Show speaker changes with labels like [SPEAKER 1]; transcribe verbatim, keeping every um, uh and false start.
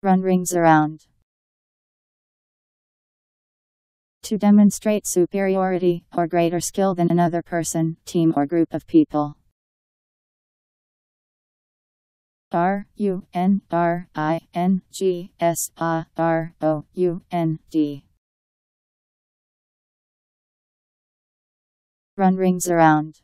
[SPEAKER 1] Run rings around. To demonstrate superiority or greater skill than another person, team or group of people. R U N R I N G S A R O U N D. Run rings around.